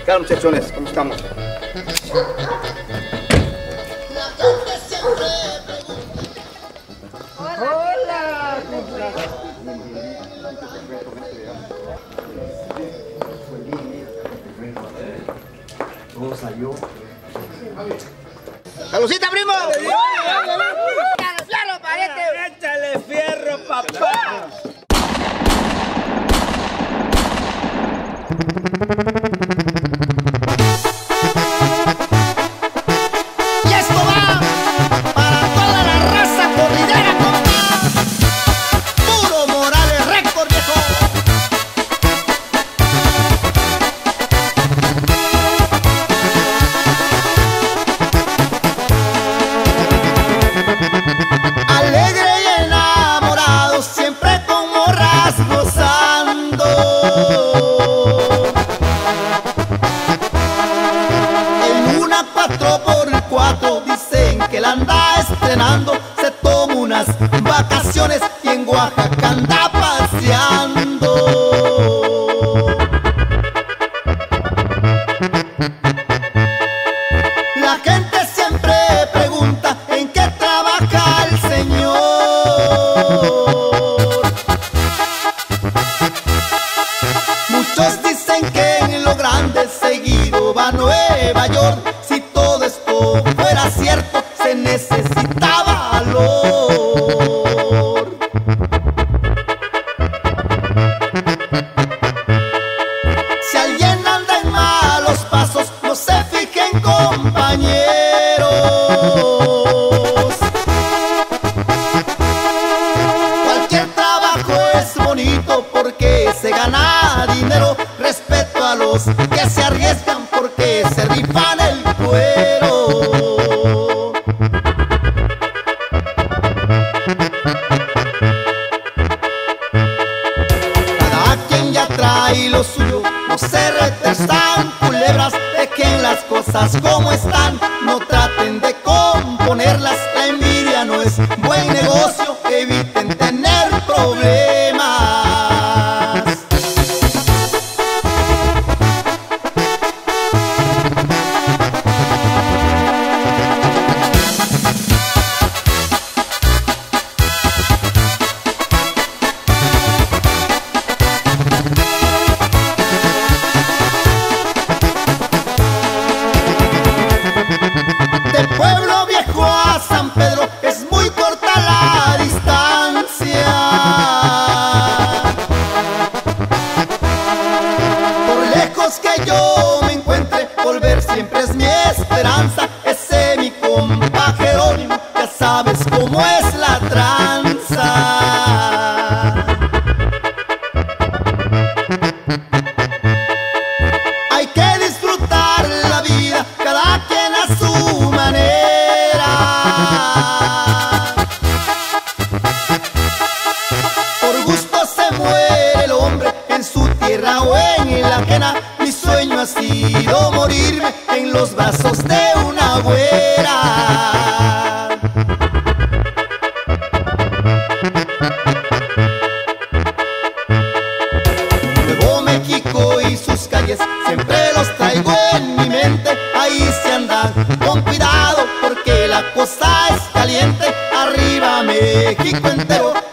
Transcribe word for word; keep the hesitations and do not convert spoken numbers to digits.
¿Qué tal, muchachones? ¿Cómo estamos? Hola. ¿Cómo salió? ¡Salucita, primo! ¡Fierro, fierro, parete! ¡Échale fierro, papá! Y esto va para toda la raza corridera, compa. Puro Morales Récord, viejo. Alegre y enamorado, siempre con morras gozando. En una cuatro por cuatro dicen que la anda estrenando. Se toma unas vacaciones y en Oaxaca anda paseando. La gente siempre pregunta en qué trabaja el señor. Muchos dicen que en lo grande seguido va a Nueva York. Si todo esto fuera cierto, se necesita valor. Si alguien anda en malos pasos, no se fijen, compañeros. Cualquier trabajo es bonito porque se gana dinero. Respeto a los que se arriesgan porque se rifan el cuero. Cada quien ya trae lo suyo, no se retesan culebras. Dejen las cosas como están, no traten de componerlas. La envidia no es buen negocio, eviten tener problemas. De Pueblo Viejo a San Pedro es muy corta la distancia. Por lejos que yo me encuentre, volver siempre es mi esperanza. Ese mi compa Jerónimo, ya sabes cómo es la tranza. Hay que disfrutar la vida, cada quien a su manera. Por gusto se muere el hombre en su tierra o en la ajena. Mi sueño ha sido morirme en los brazos de una güera. Nuevo México y sus calles siempre los traigo en mi mente. Ahí se andan con cuidado porque la cosa es caliente. Arriba México entero,